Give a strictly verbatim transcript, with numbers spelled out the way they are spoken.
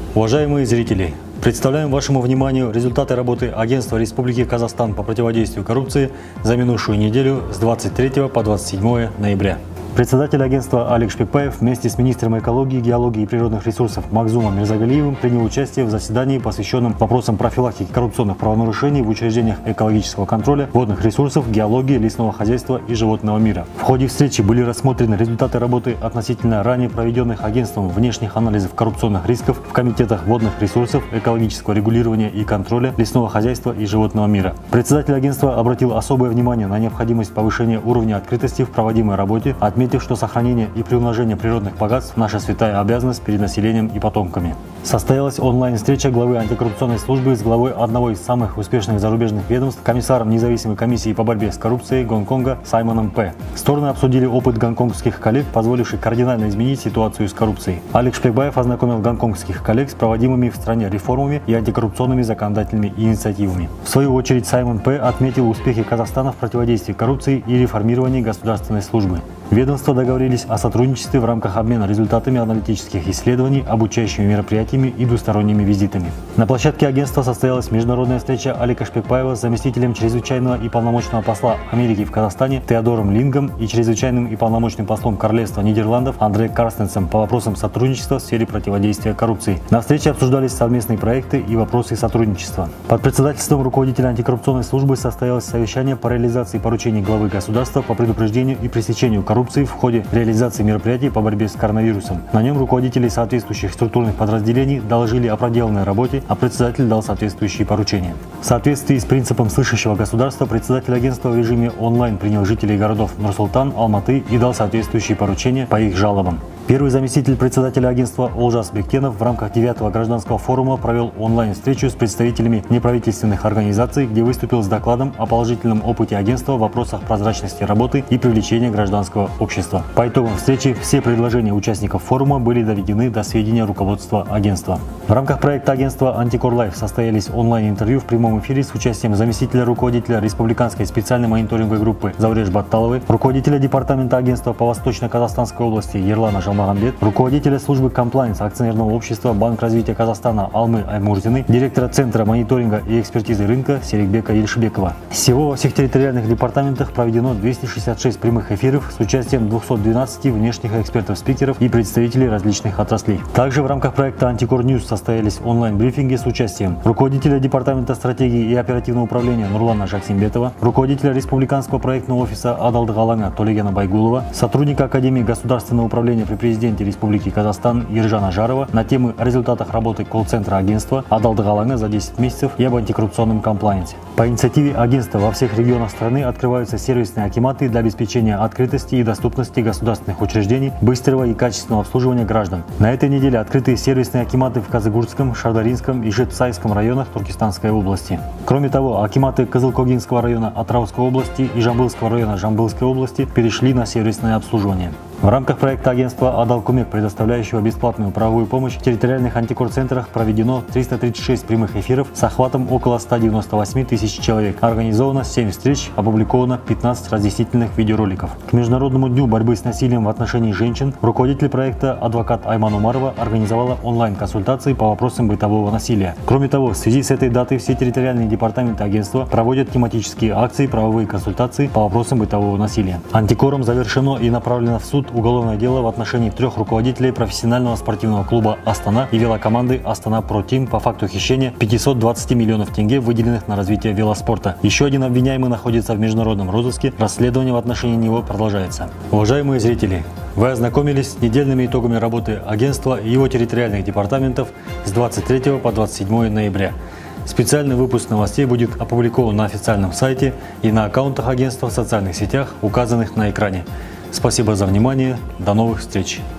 Уважаемые зрители, представляем вашему вниманию результаты работы Агентства Республики Казахстан по противодействию коррупции за минувшую неделю с двадцать третьего по двадцать седьмое ноября. Председатель агентства Алик Шпекбаев вместе с министром экологии, геологии и природных ресурсов Магзумом Мирзагалиевым принял участие в заседании, посвященном вопросам профилактики коррупционных правонарушений в учреждениях экологического контроля, водных ресурсов, геологии, лесного хозяйства и животного мира. В ходе встречи были рассмотрены результаты работы относительно ранее проведенных агентством внешних анализов коррупционных рисков в комитетах водных ресурсов, экологического регулирования и контроля, лесного хозяйства и животного мира. Председатель агентства обратил особое внимание на необходимость повышения уровня открытости в проводимой работе, отметив, что сохранение и приумножение природных богатств – наша святая обязанность перед населением и потомками. Состоялась онлайн-встреча главы антикоррупционной службы с главой одного из самых успешных зарубежных ведомств, комиссаром независимой комиссии по борьбе с коррупцией Гонконга Саймоном П. Стороны обсудили опыт гонконгских коллег, позволивший кардинально изменить ситуацию с коррупцией. Алик Шпекбаев ознакомил гонконгских коллег с проводимыми в стране реформами и антикоррупционными законодательными инициативами. В свою очередь Саймон П. отметил успехи Казахстана в противодействии коррупции и реформировании государственной службы. Ведомства договорились о сотрудничестве в рамках обмена результатами аналитических исследований, обучающими мероприятиями и двусторонними визитами. На площадке агентства состоялась международная встреча Алика Шпекбаева с заместителем чрезвычайного и полномочного посла Америки в Казахстане Теодором Лингом и чрезвычайным и полномочным послом Королевства Нидерландов Андре Карстенсом по вопросам сотрудничества в сфере противодействия коррупции. На встрече обсуждались совместные проекты и вопросы сотрудничества. Под председательством руководителя антикоррупционной службы состоялось совещание по реализации поручений главы государства по предупреждению и пресечению коррупции в ходе реализации мероприятий по борьбе с коронавирусом. На нем руководители соответствующих структурных подразделений доложили о проделанной работе, а председатель дал соответствующие поручения. В соответствии с принципом слышащего государства председатель агентства в режиме онлайн принял жителей городов Нур-Султан, Алматы и дал соответствующие поручения по их жалобам. Первый заместитель председателя агентства Олжас Бектенов в рамках девятого гражданского форума провел онлайн-встречу с представителями неправительственных организаций, где выступил с докладом о положительном опыте агентства в вопросах прозрачности работы и привлечения гражданского общества. По итогам встречи все предложения участников форума были доведены до сведения руководства агентства. В рамках проекта агентства Антикор-Лайф состоялись онлайн-интервью в прямом эфире с участием заместителя руководителя Республиканской специальной мониторинговой группы Зауреш Батталовой, руководителя департамента агентства по Восточно-Казахстанской области Ерлана Жалмагамбет, руководителя службы комплайнс акционерного общества Банк развития Казахстана Алмы Аймурзины, директора Центра мониторинга и экспертизы рынка Серикбека Ильшбекова. Всего во всех территориальных департаментах проведено двести шестьдесят шесть прямых эфиров с участием двухсот двенадцати внешних экспертов-спикеров и представителей различных отраслей. Также в рамках проекта Антикор Ньюс состоялись онлайн-брифинги с участием руководителя департамента стратегии и оперативного управления Нурлана Жаксимбетова, руководителя республиканского проектного офиса Адалдыгалана Толегена Байгулова, сотрудника Академии государственного управления при президенте Республики Казахстан Ержана Жарова на темы о результатах работы колл-центра агентства Адалдыгалана за десять месяцев и об антикоррупционном комплайенсе. По инициативе агентства во всех регионах страны открываются сервисные акиматы для обеспечения открытости и доступности государственных учреждений, быстрого и качественного обслуживания граждан. На этой неделе открыты сервисные акиматы в Казыгурском, Шардаринском и Жетсайском районах Туркестанской области. Кроме того, акиматы Кызылкогинского района Атырауской области и Жамбылского района Жамбылской области перешли на сервисное обслуживание. В рамках проекта агентства Адалкумек, предоставляющего бесплатную правовую помощь, в территориальных антикор-центрах проведено триста тридцать шесть прямых эфиров с охватом около ста девяноста восьми тысяч человек. Организовано семь встреч, опубликовано пятнадцать разъяснительных видеороликов. К Международному дню борьбы с насилием в отношении женщин руководитель проекта адвокат Айман Умарова организовала онлайн-консультации по вопросам бытового насилия. Кроме того, в связи с этой датой все территориальные департаменты агентства проводят тематические акции, правовые консультации по вопросам бытового насилия. Антикором завершено и направлено в суд уголовное дело в отношении трех руководителей профессионального спортивного клуба «Астана» и велокоманды «Астана Про Тим» по факту хищения пятисот двадцати миллионов тенге, выделенных на развитие велоспорта. Еще один обвиняемый находится в международном розыске, расследование в отношении него продолжается. Уважаемые зрители, вы ознакомились с недельными итогами работы агентства и его территориальных департаментов с двадцать третьего по двадцать седьмое ноября. Специальный выпуск новостей будет опубликован на официальном сайте и на аккаунтах агентства в социальных сетях, указанных на экране. Спасибо за внимание. До новых встреч!